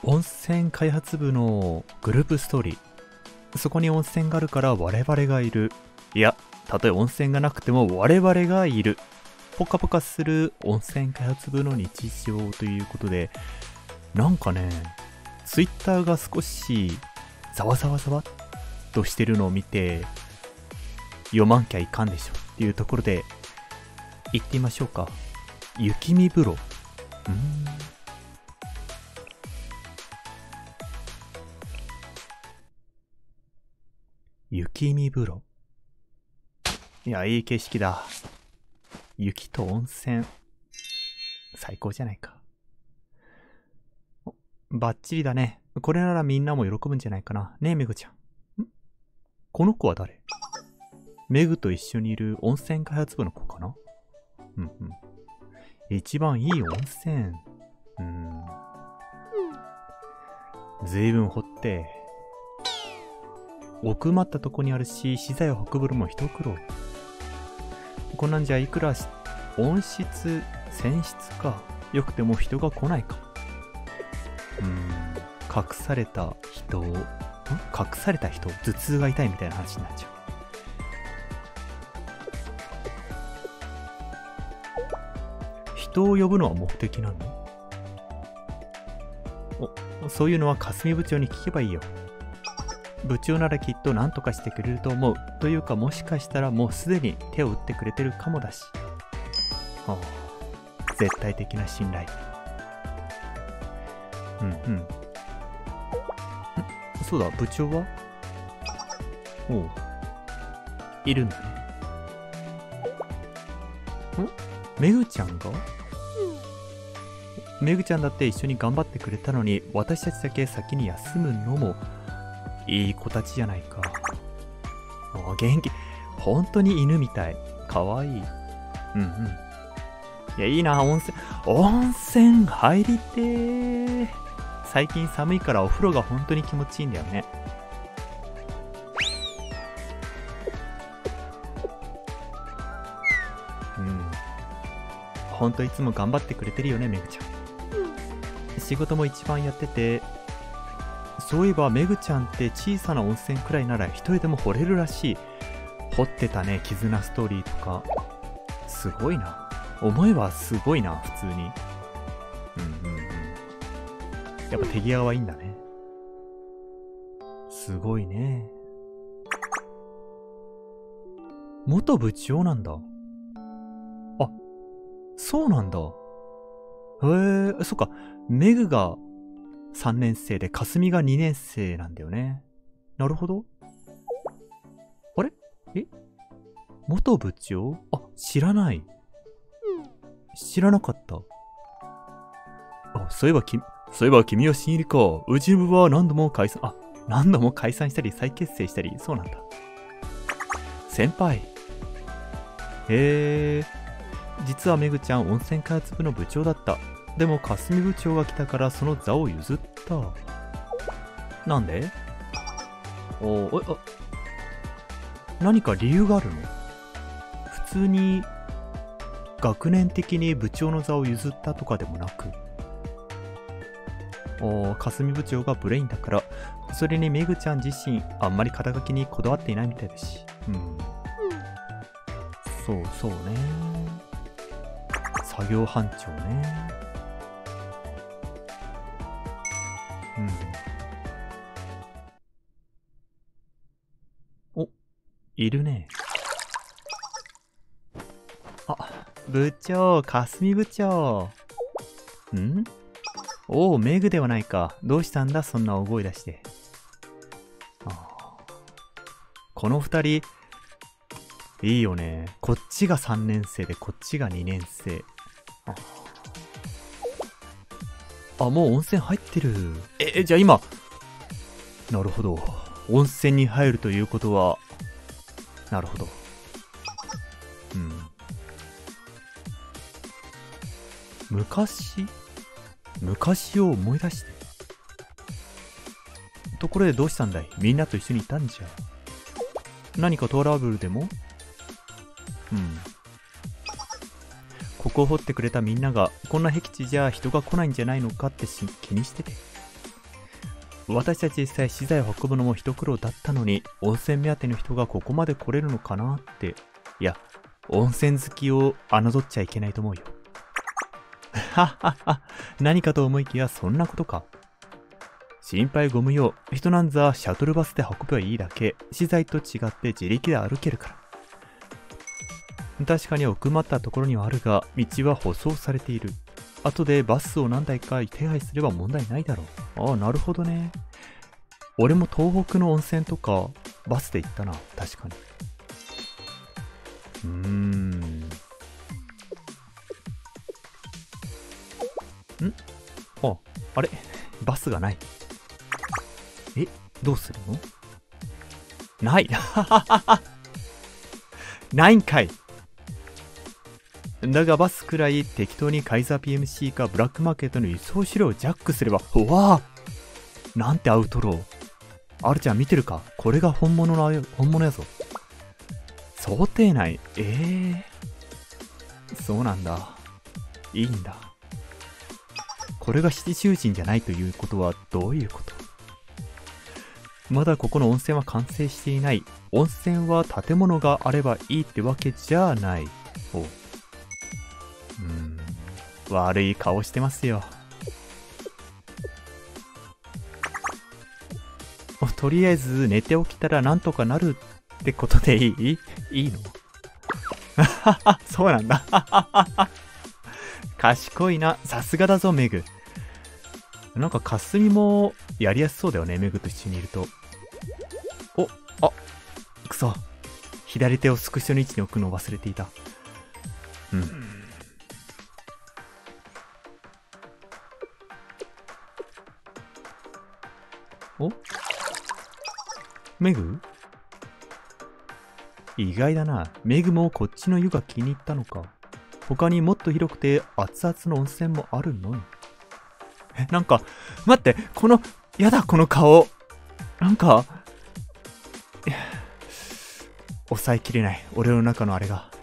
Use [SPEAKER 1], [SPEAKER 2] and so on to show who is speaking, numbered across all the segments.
[SPEAKER 1] 温泉開発部のグループストーリー。そこに温泉があるから我々がいる。いや、たとえ温泉がなくても我々がいる。ポカポカする温泉開発部の日常ということで、なんかね、ツイッターが少しざわざわざわっとしてるのを見て、読まんきゃいかんでしょっていうところで、行ってみましょうか。雪見風呂。雪見風呂。いや、いい景色だ。雪と温泉。最高じゃないか。バッチリだね。これならみんなも喜ぶんじゃないかな。ねえ、メグちゃん。この子は誰？メグと一緒にいる温泉開発部の子かな？一番いい温泉。ずいぶん掘って、奥まったとこにあるし、資材を運ぶのも一苦労。こんなんじゃいくら温室、泉質か、よくても人が来ないか。隠された人、頭痛が痛いみたいな話になっちゃう。人を呼ぶのは目的なの？そういうのは霞部長に聞けばいいよ。部長ならきっと何とかしてくれると思う。というか、もしかしたらもうすでに手を打ってくれてるかもだし。絶対的な信頼。そうだ、部長は？いるんだね。メグちゃんが？メグちゃんだって一緒に頑張ってくれたのに、私たちだけ先に休むのもいい子たちじゃないか。元気。本当に犬みたい。かわいい。いや、いいな、温泉入りてー。最近寒いからお風呂が本当に気持ちいいんだよね。本当いつも頑張ってくれてるよね、メグちゃん。仕事も一番やってて、そういえばメグちゃんって小さな温泉くらいなら一人でも掘れるらしい。掘ってたね、絆ストーリーとか。すごいな。思えばすごいな、普通に。やっぱ手際はいいんだね。すごいね。元部長なんだ。あ、そうなんだ。へえ、そっか。メグが3年生で、かすみが2年生なんだよね。なるほど。あれ？元部長？知らない。知らなかった。そういえば君は新入りか。うちの部は何度も解散したり再結成したり、そうなんだ。先輩。実はメグちゃん温泉開発部の部長だった。でもかすみ部長が来たからその座を譲った。なんで？何か理由があるの？普通に学年的に部長の座を譲ったとかでもなく。かすみ部長がブレインだから。それにメグちゃん自身あんまり肩書きにこだわっていないみたいだし。そうね。作業班長ね。いるね。部長、かすみ部長。メグではないか。どうしたんだ、そんな大声出して。この二人、いいよね。こっちが3年生で、こっちが2年生。もう温泉入ってる。じゃあ今。なるほど。温泉に入るということは、なるほど。昔を思い出して。ところでどうしたんだい？みんなと一緒にいたんじゃ。何かトラブルでも？ここを掘ってくれたみんなが、こんな僻地じゃ人が来ないんじゃないのかって気にしてて。 私たち実際資材を運ぶのも一苦労だったのに、温泉目当ての人がここまで来れるのかなって。いや、温泉好きを侮っちゃいけないと思うよ。はっはっは。何かと思いきやそんなことか。心配ご無用。人なんざシャトルバスで運べばいいだけ。資材と違って自力で歩けるから。確かに奥まったところにはあるが、道は舗装されている。後でバスを何台か手配すれば問題ないだろう。ああ、なるほどね。俺も東北の温泉とかバスで行ったな。確かに。あれバスがない。え、どうするの？ないないんかい。だがバスくらい適当にカイザー PMC かブラックマーケットの輸送資料をジャックすれば、うわぁなんてアウトロー。あるちゃん見てるか？これが本物やぞ。想定内。そうなんだ。いいんだ。これが七囚人じゃないということはどういうこと？まだここの温泉は完成していない。温泉は建物があればいいってわけじゃない。悪い顔してますよ。とりあえず寝て起きたらなんとかなるってことでいい？いいの？そうなんだ。賢いな。さすがだぞ、メグ。なんか霞もやりやすそうだよね、メグと一緒にいると。くそ。左手をスクショの位置に置くのを忘れていた。メグ？意外だな。メグもこっちの湯が気に入ったのか。他にもっと広くて熱々の温泉もあるのに。なんか、待って、やだ、この顔。なんか、抑えきれない。俺の中のあれが。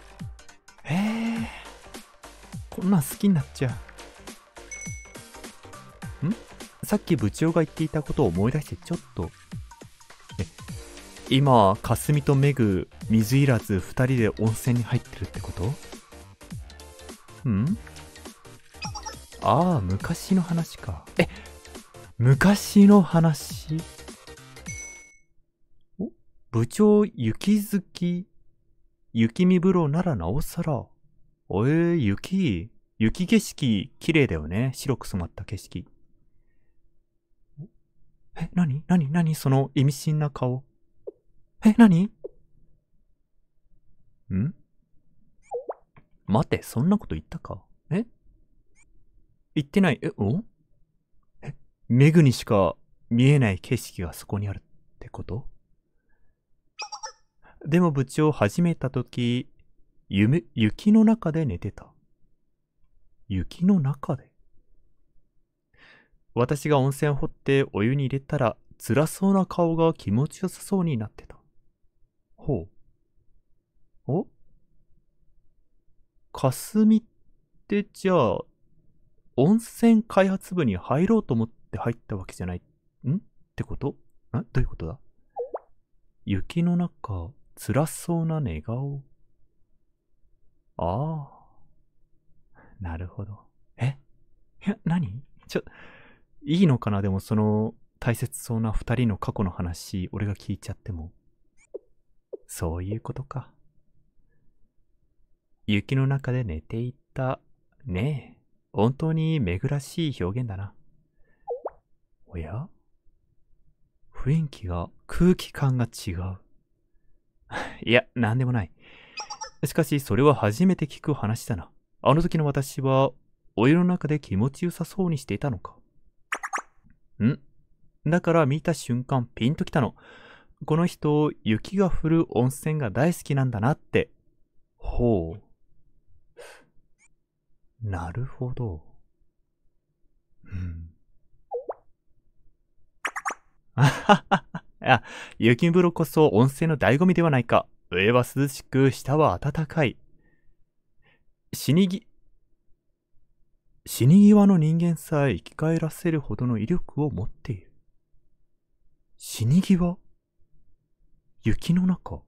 [SPEAKER 1] こんなん好きになっちゃう。さっき部長が言っていたことを思い出してちょっと。今、かすみとメグ、水いらず二人で温泉に入ってるってこと？ああ、昔の話か。昔の話？部長、雪好き？雪見風呂ならなおさら。雪景色、綺麗だよね。白く染まった景色。何その意味深な顔。何？待て、そんなこと言ったか？言ってない。メグにしか見えない景色がそこにあるってこと？でも部長始めたとき、雪の中で寝てた。雪の中で？私が温泉を掘ってお湯に入れたら、辛そうな顔が気持ちよさそうになってた。かすみってじゃあ、温泉開発部に入ろうと思って入ったわけじゃないってこと？どういうことだ？雪の中、辛そうな寝顔。ああ。なるほど。何？いいのかな？でも大切そうな二人の過去の話、俺が聞いちゃっても。そういうことか。雪の中で寝ていた。ねえ。本当にめぐらしい表現だな。おや？雰囲気が、空気感が違う。いや、なんでもない。しかし、それは初めて聞く話だな。あの時の私は、お湯の中で気持ちよさそうにしていたのか。だから見た瞬間ピンときたの。この人、雪が降る温泉が大好きなんだなって。なるほど。雪風呂こそ温泉の醍醐味ではないか。上は涼しく、下は暖かい。死に際の人間さえ生き返らせるほどの威力を持っている。 死に際？雪の中？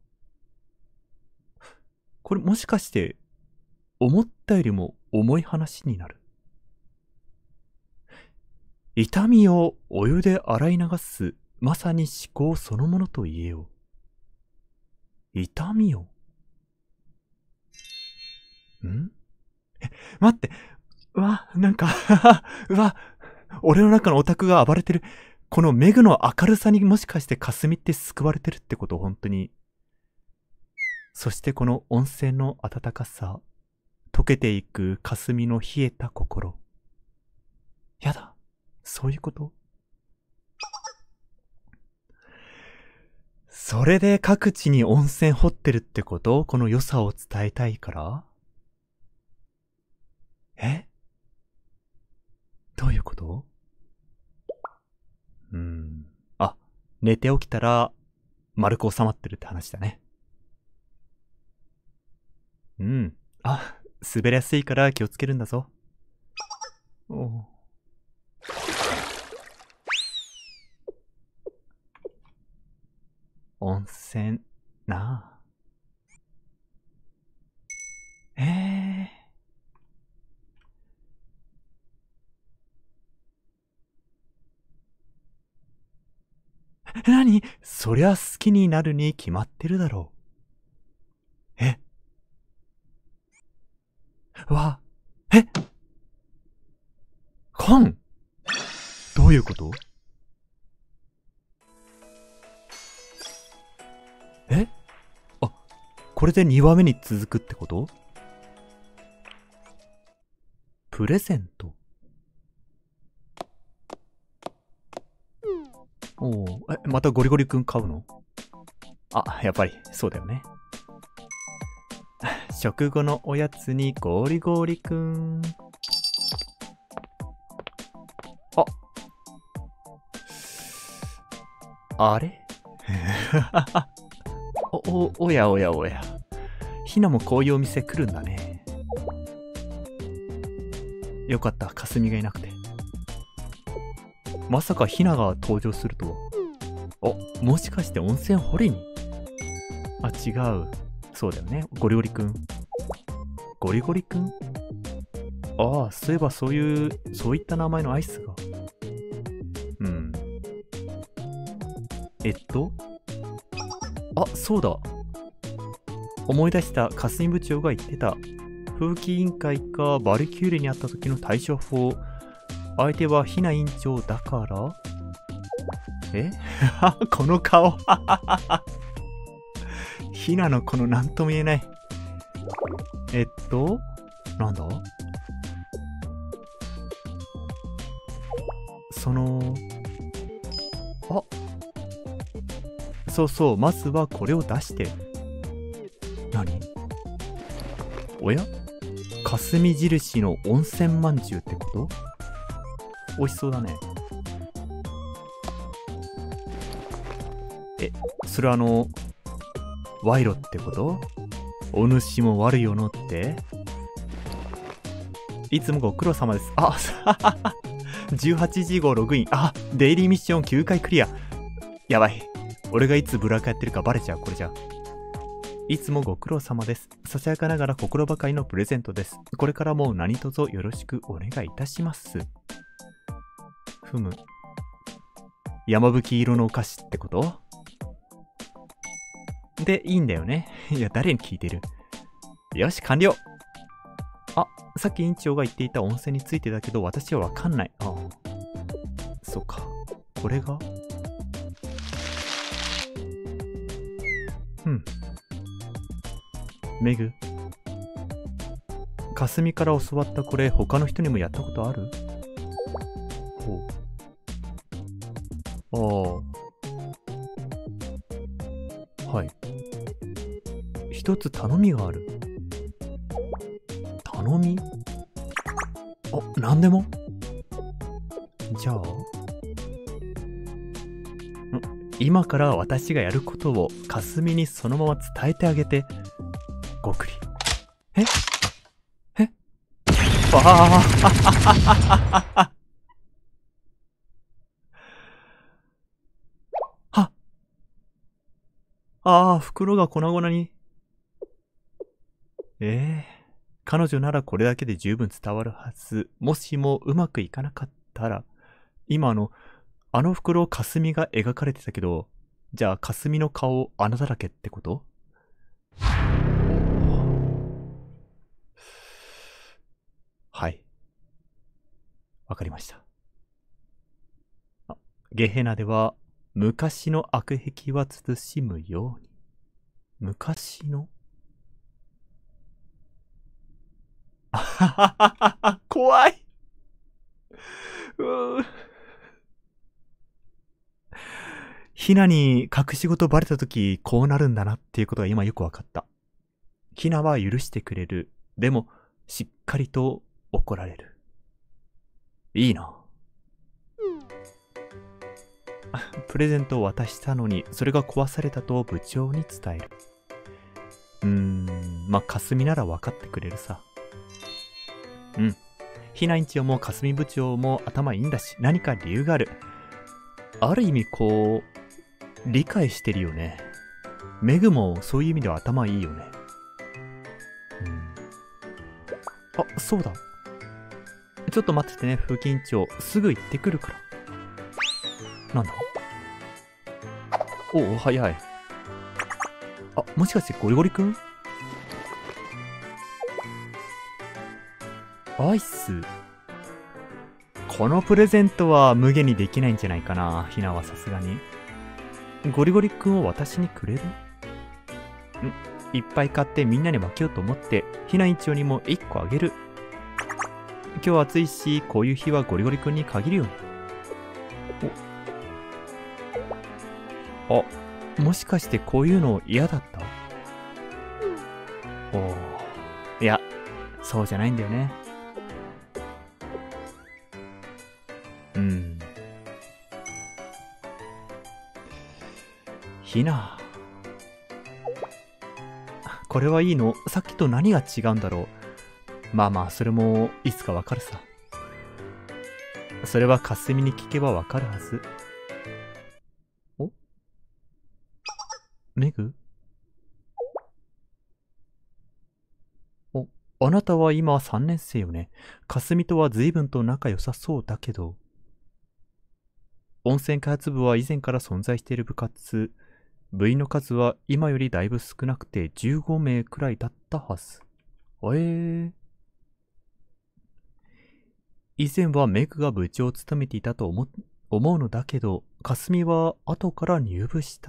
[SPEAKER 1] これもしかして、思ったよりも重い話になる。痛みをお湯で洗い流す、まさに思考そのものと言えよう。痛みを。待って。うわ、なんかうわ、俺の中のオタクが暴れてる。このメグの明るさにもしかして霞って救われてるってこと？本当に。そしてこの温泉の温かさ、溶けていく霞の冷えた心。やだ。そういうこと？それで各地に温泉掘ってるってこと？この良さを伝えたいから？どういうこと？あ、寝て起きたら丸く収まってるって話だね。あ、滑りやすいから気をつけるんだぞ。温泉なあ。何？そりゃ好きになるに決まってるだろう。コン？どういうこと？あ、これで2話目に続くってこと？プレゼント？またゴリゴリくん買うの？あ、やっぱり、そうだよね。食後のおやつにゴリゴリくん。あれおやおやおや。ひなもこういうお店来るんだね。よかった、かすみがいなくて。まさかひなが登場するとは。もしかして温泉掘りに？あ、違う。そうだよね。ゴリゴリくん。ゴリゴリくん？ああ、そういえばそういった名前のアイスが。あ、そうだ。思い出した。霞部長が言ってた。風紀委員会かバルキューレにあった時の対処法。相手はひな委員長だからこの顔ひなのこのなんとも言えない。なんだ？そうそう、まずはこれを出して。何？おや？霞印の温泉まんじゅうってこと？美味しそうだね。それ賄賂ってこと？お主も悪よのって？いつもご苦労様です。18時号ログイン。デイリーミッション9回クリア。やばい。俺がいつブラックやってるかバレちゃう、これじゃ。いつもご苦労様です。ささやかながら心ばかりのプレゼントです。これからも何卒よろしくお願いいたします。ふむ。山吹色のお菓子ってこと？で、いいんだよね。いや、誰に聞いてる？よし、完了。さっき委員長が言っていた温泉についてだけど、私はわかんない。そっか。これが？メグ。霞から教わったこれ、他の人にもやったことある？はい。一つ頼みがある。頼み？なんでも？じゃあ、今から私がやることを霞にそのまま伝えてあげて。ごくり。 ああ、袋が粉々に。彼女ならこれだけで十分伝わるはず。もしもうまくいかなかったら、今あの袋、霞が描かれてたけど、じゃあ霞の顔穴だらけってこと？はい。わかりました。ゲヘナでは、昔の悪癖は慎むように。昔のあはははは、怖い。ひなに隠し事バレた時こうなるんだなっていうことが今よくわかった。ひなは許してくれる。でも、しっかりと怒られる。いいな。プレゼントを渡したのに、それが壊されたと部長に伝える。まあ、かすみなら分かってくれるさ。ひな委員長もかすみ部長も頭いいんだし、何か理由がある。ある意味こう、理解してるよね。メグもそういう意味では頭いいよね。あ、そうだ。ちょっと待っててね、副委員長。すぐ行ってくるから。なんだ？おお、早い。あ、もしかしてゴリゴリくん？アイス。このプレゼントは無限にできないんじゃないかな、ひなはさすがに。ゴリゴリくんを私にくれる？いっぱい買ってみんなに分けようと思って、ひな委員長にも1個あげる。今日暑いし、こういう日はゴリゴリくんに限るよね。もしかしてこういうの嫌だった？いや、そうじゃないんだよね。ひな。これはいいの？さっきと何が違うんだろう。まあまあ、それもいつかわかるさ。それはかすみに聞けばわかるはず。メグ？あなたは今3年生よね。かすみとは随分と仲良さそうだけど。温泉開発部は以前から存在している部活。部員の数は今よりだいぶ少なくて15名くらいだったはず。以前はメグが部長を務めていたと思うのだけど、かすみは後から入部した。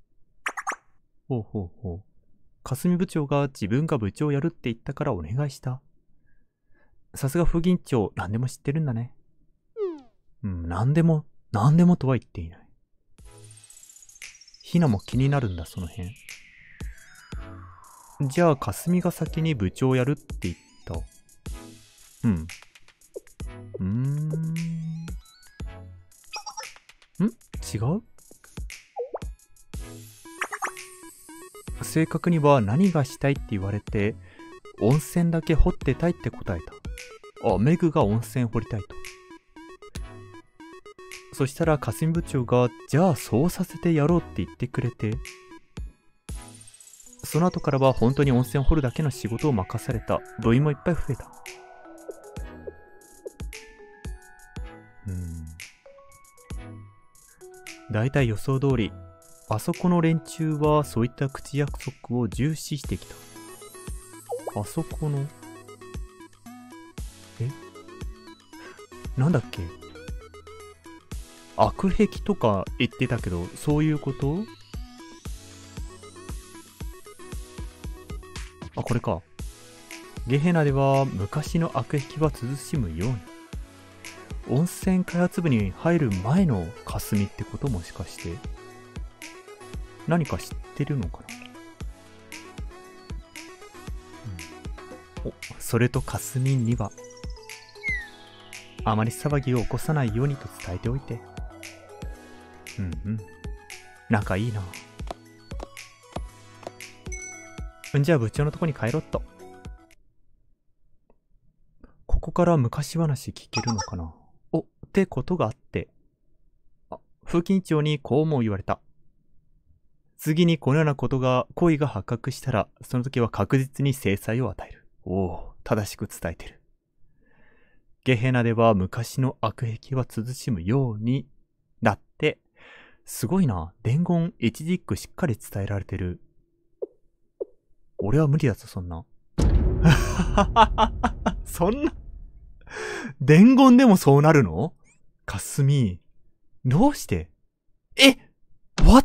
[SPEAKER 1] かすみ部長が自分が部長をやるって言ったからお願いした。さすが副議員長、何でも知ってるんだね。何でもとは言っていない。ひなも気になるんだ、その辺。じゃあ、かすみが先に部長をやるって言った。違う？正確には何がしたいって言われて、温泉だけ掘ってたいって答えた。メグが温泉掘りたいと。そしたらかすみ部長が、じゃあそうさせてやろうって言ってくれて、その後からは本当に温泉掘るだけの仕事を任された。部員もいっぱい増えた。だいたい予想通り、あそこの連中はそういった口約束を重視してきた。あそこのなんだっけ？悪癖とか言ってたけど、そういうこと？これか。ゲヘナでは昔の悪癖は慎むように。温泉開発部に入る前のかすみってこと？もしかして。何か知ってるのかな？それとかすみには、あまり騒ぎを起こさないようにと伝えておいて。仲いいな。じゃあ部長のとこに帰ろっと。ここから昔話聞けるのかな？ってことがあって。副委員長にこうも言われた。 次にこのような行為が発覚したら、その時は確実に制裁を与える。おお、正しく伝えてる。ゲヘナでは昔の悪癖は慎むようになって、すごいな。伝言一字一句しっかり伝えられてる。俺は無理だぞ、そんな。そんな。伝言でもそうなるの？かすみ。どうして？終わった？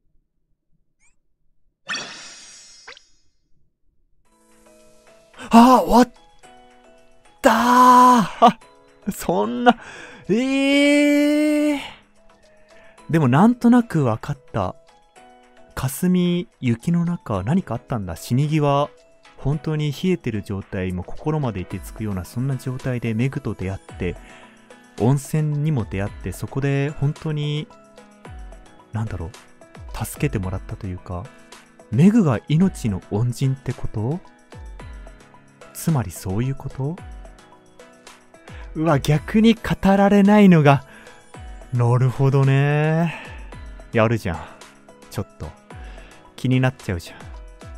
[SPEAKER 1] 終わったーそんな、でもなんとなくわかった。霞、雪の中、何かあったんだ。死に際、本当に冷えてる状態、もう心まで凍てつくような、そんな状態でメグと出会って、温泉にも出会って、そこで本当に、助けてもらったというか、メグが命の恩人ってこと？つまりそういうこと？うわ、逆に語られないのが、なるほどね。やるじゃん。ちょっと。気になっちゃうじゃん。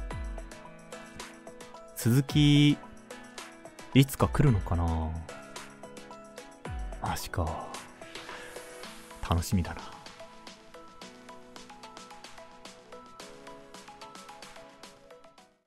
[SPEAKER 1] 続き、いつか来るのかな？マジか。楽しみだな。